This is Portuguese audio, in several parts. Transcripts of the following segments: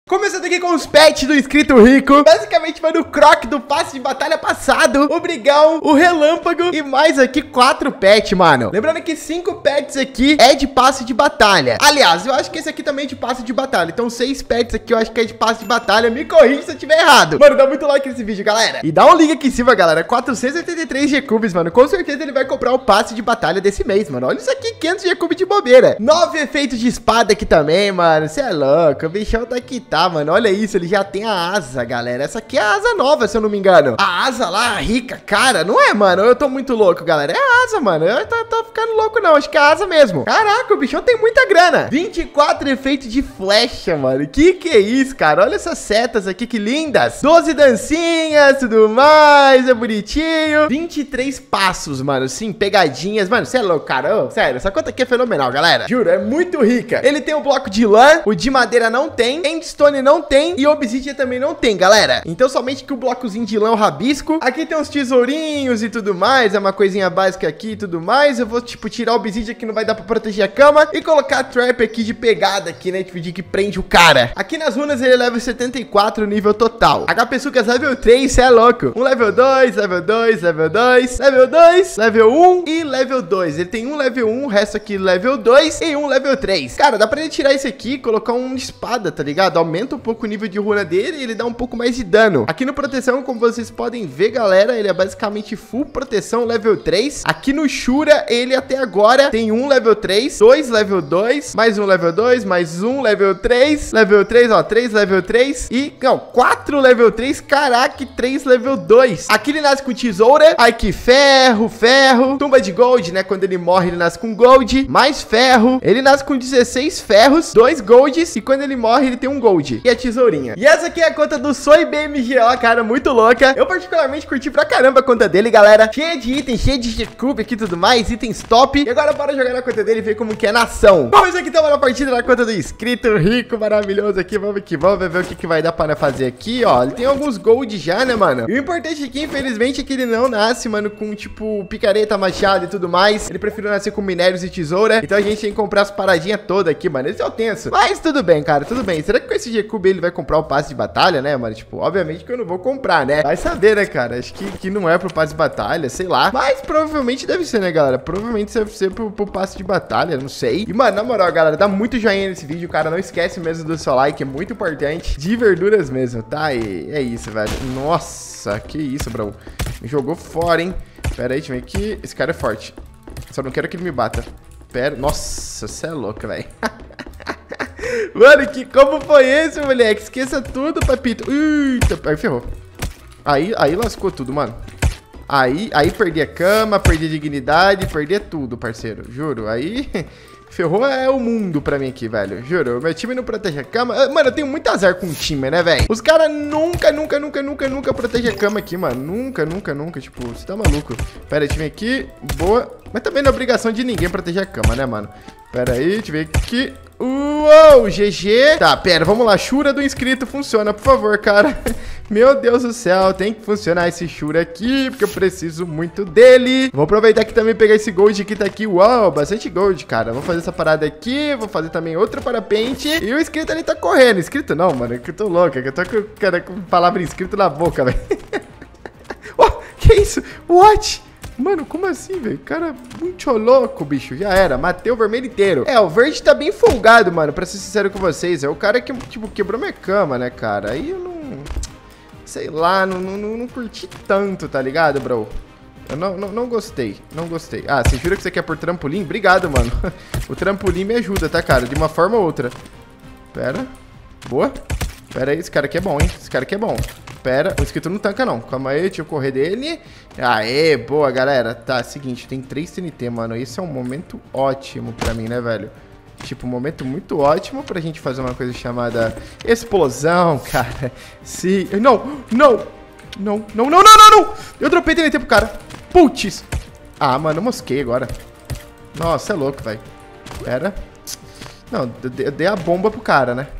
Começando aqui com os pets do inscrito rico. Basicamente, mano, o Croc do passe de batalha passado, o Brigão, o Relâmpago e mais aqui 4 pets, mano. Lembrando que 5 pets aqui é de passe de batalha. Aliás, eu acho que esse aqui também é de passe de batalha. Então 6 pets aqui eu acho que é de passe de batalha. Me corrija se eu tiver errado. Mano, dá muito like nesse vídeo, galera. E dá um link aqui em cima, galera. 483 G-Cubes, mano. Com certeza ele vai comprar o passe de batalha desse mês, mano. Olha isso aqui, 500 G-Cubes de bobeira. 9 efeitos de espada aqui também, mano. Você é louco. O bichão tá aqui, tá, mano. Olha isso, ele já tem a asa, galera. Essa aqui é a asa nova, se eu não me engano. A asa lá, rica, cara. Não é, mano? Eu tô muito louco, galera. É a asa, mano. Eu tô ficando louco, não. Acho que é a asa mesmo. Caraca, o bichão tem muita grana. 24 efeitos de flecha, mano. Que é isso, cara? Olha essas setas aqui, que lindas. 12 dancinhas, tudo mais. É bonitinho. 23 passos, mano. Sim, pegadinhas. Mano, você é louco, cara. Ô, sério, essa conta aqui é fenomenal, galera. Juro, é muito rica. Ele tem o bloco de lã. O de madeira não tem. Endstone não tem. E obsidian também não tem, galera. Então somente que o blocozinho de lã, o rabisco. Aqui tem uns tesourinhos e tudo mais. É uma coisinha básica aqui e tudo mais. Eu vou, tipo, tirar o obsidian que não vai dar pra proteger a cama. E colocar a trap aqui de pegada aqui, né? Tipo, de que prende o cara. Aqui nas runas ele é level 74 nível total. HP Sucas level 3, cê é louco. Um level 2, level 2, level 2, level 2, level 1 e level 2. Ele tem um level 1, o resto aqui level 2 e um level 3. Cara, dá pra ele tirar esse aqui e colocar uma espada, tá ligado? Aumenta um pouco o nível de runa dele e ele dá um pouco mais de dano. Aqui no proteção, como vocês podem ver, galera, ele é basicamente full proteção level 3. Aqui no Shura, ele até agora tem um level 3, 2 level 2, mais um level 2, mais um level 3, ó, 3 level 3 e, não, 4 level 3, caraca, 3 level 2. Aqui ele nasce com tesoura, aqui ferro, tumba de gold, né, quando ele morre ele nasce com gold, mais ferro, ele nasce com 16 ferros, 2 golds e quando ele morre ele tem um gold e a tesourinha. E essa aqui é a conta do SoyBMGO, cara, muito louca. Eu particularmente curti pra caramba a conta dele, galera, cheia de itens, cheia de G-Cube aqui e tudo mais, itens top. E agora bora jogar na conta dele e ver como que é nação. Vamos aqui então na partida na conta do inscrito rico, maravilhoso aqui, vamos ver o que vai dar para fazer aqui, ó. Ele tem alguns gold já, né, mano? E o importante aqui, infelizmente, é que ele não nasce, mano, com, tipo, picareta, machado e tudo mais. Ele preferiu nascer com minérios e tesoura. Então a gente tem que comprar as paradinhas todas aqui, mano. Esse é o tenso. Mas tudo bem, cara, tudo bem. Será que com esse G-Cube ele vai comprar o passe de batalha, né, mano? Tipo, obviamente que eu não vou comprar, né? Vai saber, né, cara? Acho que não é pro passe de batalha, sei lá. Mas provavelmente deve ser, né, galera? Provavelmente deve ser pro passe de batalha, não sei. E, mano, na moral, galera, dá muito joinha nesse vídeo, cara. Não esquece mesmo do seu like, é muito importante. De verduras mesmo, tá? E é isso, velho. Nossa, que isso, bro. Me jogou fora, hein? Pera aí, deixa eu ver aqui. Esse cara é forte. Só não quero que ele me bata. Pera. Nossa, você é louco, velho. Mano, como foi esse, moleque? Esqueça tudo, papito. Eita, aí ferrou. Aí lascou tudo, mano. Aí perdi a cama, perdi a dignidade, perdi tudo, parceiro. Juro, aí... Ferrou é o mundo pra mim aqui, velho. Juro, meu time não protege a cama. Mano, eu tenho muito azar com o time, né, velho? Os caras nunca protegem a cama aqui, mano. Nunca. Tipo, você tá maluco. Pera aí, deixa eu ver aqui. Boa. Mas também não é obrigação de ninguém proteger a cama, né, mano? Pera aí, deixa eu ver aqui. Uou, GG. Tá, pera, vamos lá. Shura do inscrito funciona, por favor, cara. Meu Deus do céu, tem que funcionar esse Shura aqui, porque eu preciso muito dele. Vou aproveitar aqui também pegar esse gold que tá aqui. Uau, bastante gold, cara. Vou fazer essa parada aqui, vou fazer também outro parapente. E o inscrito ali tá correndo. Inscrito não, mano, é que eu tô louco. É que eu tô com palavra inscrito na boca, velho. Oh, que isso? What? Mano, como assim, velho? Cara, muito louco, bicho. Já era, matei o vermelho inteiro. É, o verde tá bem folgado, mano, pra ser sincero com vocês. É o cara que, tipo, quebrou minha cama, né, cara? Aí eu não... Sei lá, não curti tanto, tá ligado, bro? Eu não gostei, não gostei. Ah, você jura que você quer por trampolim? Obrigado, mano. O trampolim me ajuda, tá, cara? De uma forma ou outra. Pera. Boa. Pera aí, esse cara aqui é bom, hein? Esse cara aqui é bom. Pera, o inscrito não tanca, não. Calma aí, deixa eu correr dele. Aê, boa, galera. Tá, seguinte, tem 3 TNT, mano. Esse é um momento ótimo pra mim, né, velho? Tipo, um momento muito ótimo pra gente fazer uma coisa chamada explosão, cara. Sim. Não! Eu dropei TNT pro cara. Putz! Ah, mano, eu mosquei agora. Nossa, é louco, velho. Pera. Não, eu dei a bomba pro cara, né?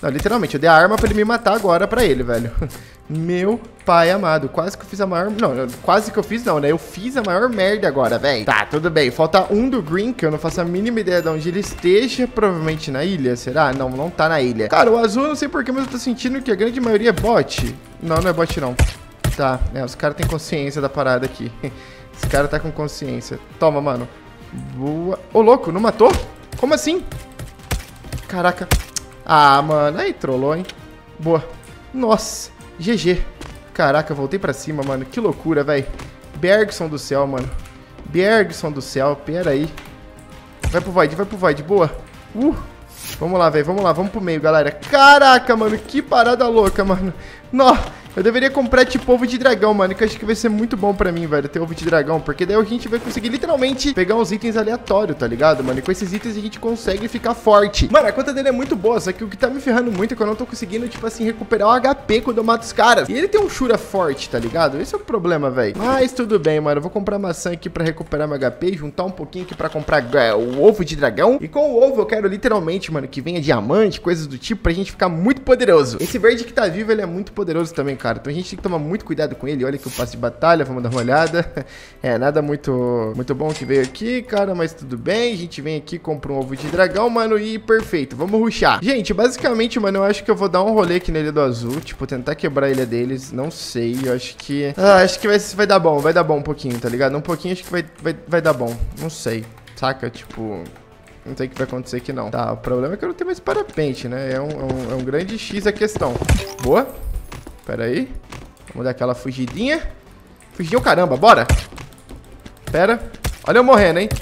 Não, literalmente, eu dei a arma pra ele me matar agora pra ele, velho. Meu pai amado. Quase que eu fiz a maior... Não, quase que eu fiz não, né? Eu fiz a maior merda agora, velho. Tá, tudo bem. Falta um do Green, que eu não faço a mínima ideia de onde ele esteja. Provavelmente na ilha, será? Não, não tá na ilha. Cara, o azul eu não sei porquê, mas eu tô sentindo que a grande maioria é bot. Não, não é bot não. Tá, os caras têm consciência da parada aqui. Esse cara tá com consciência. Toma, mano. Boa. Ô, louco, não matou? Como assim? Caraca. Ah, mano. Aí, trollou, hein? Boa. Nossa. GG. Caraca, voltei pra cima, mano. Que loucura, velho. Bergson do céu, mano. Bergson do céu. Pera aí. Vai pro Void. Boa. Vamos lá, velho. Vamos lá. Vamos pro meio, galera. Caraca, mano. Que parada louca, mano. Nossa. Eu deveria comprar, tipo, ovo de dragão, mano, que eu acho que vai ser muito bom pra mim, velho, ter ovo de dragão, porque daí a gente vai conseguir, literalmente, pegar uns itens aleatórios, tá ligado, mano? E com esses itens a gente consegue ficar forte. Mano, a conta dele é muito boa, só que o que tá me ferrando muito é que eu não tô conseguindo, tipo assim, recuperar o HP quando eu mato os caras. E ele tem um Shura forte, tá ligado? Esse é o problema, velho. Mas tudo bem, mano, eu vou comprar maçã aqui pra recuperar meu HP, juntar um pouquinho aqui pra comprar o ovo de dragão. E com o ovo eu quero, literalmente, mano, que venha diamante, coisas do tipo, pra gente ficar muito poderoso. Esse verde que tá vivo, ele é muito poderoso também, cara. Então a gente tem que tomar muito cuidado com ele. Olha aqui o passe de batalha, vamos dar uma olhada. Nada muito bom que veio aqui, cara, mas tudo bem. A gente vem aqui, compra um ovo de dragão, mano, e perfeito, vamos rushar. Gente, basicamente, mano, eu acho que eu vou dar um rolê aqui nele do azul, tipo, tentar quebrar a ilha deles, não sei, eu acho que... acho que vai dar bom um pouquinho, tá ligado? Um pouquinho acho que vai dar bom, não sei, saca? Tipo... Não sei o que vai acontecer aqui, não. Tá, o problema é que eu não tenho mais parapente, né? É um grande X a questão. Boa. Pera aí. Vamos dar aquela fugidinha. Fugidinha, caramba, bora. Pera. Olha eu morrendo, hein.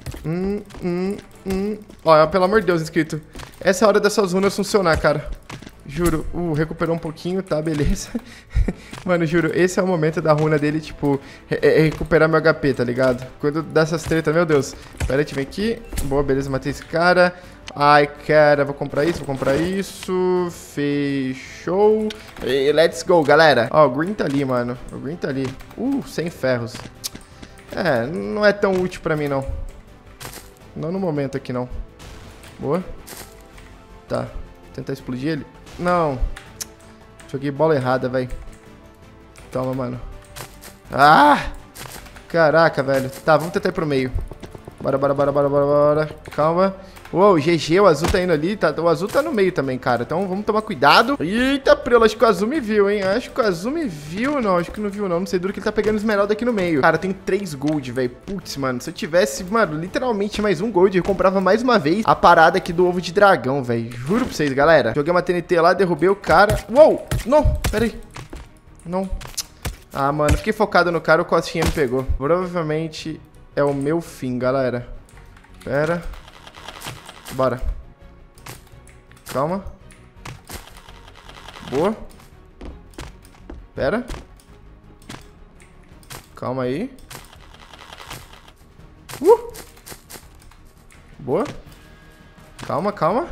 Ó, pelo amor de Deus, inscrito. Essa é a hora dessas runas funcionar, cara. Juro. Recuperou um pouquinho, tá, beleza. Mano, juro, esse é o momento da runa dele, tipo, recuperar meu HP, tá ligado? Quando dessas tretas, meu Deus. Pera aí, deixa eu ver aqui. Boa, beleza, matei esse cara. Ai, cara, vou comprar isso. Fechou. E let's go, galera. Ó, o Green tá ali, mano. O Green tá ali. Sem ferros. Não é tão útil pra mim, não. Não no momento aqui, não. Boa. Tá. Tentar explodir ele. Não. Joguei bola errada, velho. Toma, mano. Caraca, velho. Tá, vamos tentar ir pro meio. Bora. Calma. Uou, GG, o azul tá indo ali. O azul tá no meio também, cara. Então vamos tomar cuidado. Eita, prelo, acho que o azul me viu, hein? Acho que o azul me viu. Não, acho que não viu, não. Não sei duro que ele tá pegando esmeralda aqui no meio. Cara, tem 3 gold, velho. Putz, mano. Se eu tivesse, mano, literalmente mais um gold, eu comprava mais uma vez a parada aqui do ovo de dragão, velho. Juro pra vocês, galera. Joguei uma TNT lá, derrubei o cara. Uou! Não, pera aí. Não. Mano, fiquei focado no cara, o costinha me pegou. Provavelmente é o meu fim, galera. Pera. Bora. Calma. Boa. Pera. Calma aí. Boa. Calma.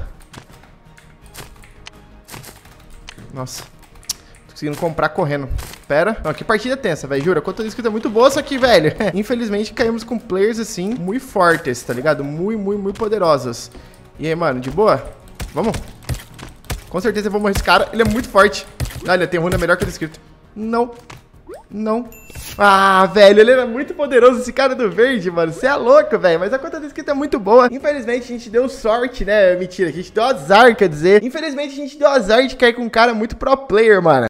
Nossa. Tô conseguindo comprar correndo. Pera. Não, que partida tensa, velho. Juro, a conta de inscrito é muito boa, só que, velho, infelizmente caímos com players, assim, muito fortes, tá ligado? Muito poderosos. E aí, mano, de boa? Vamos. Com certeza eu vou morrer esse cara. Ele é muito forte. Olha, tem runa melhor que o inscrito. Não. Velho, ele era muito poderoso, esse cara do verde, mano. Você é louco, velho. Mas a conta do inscrito é muito boa. Infelizmente, a gente deu sorte, né? Mentira, a gente deu azar, quer dizer. Infelizmente, a gente deu azar de cair com um cara muito pro player, mano.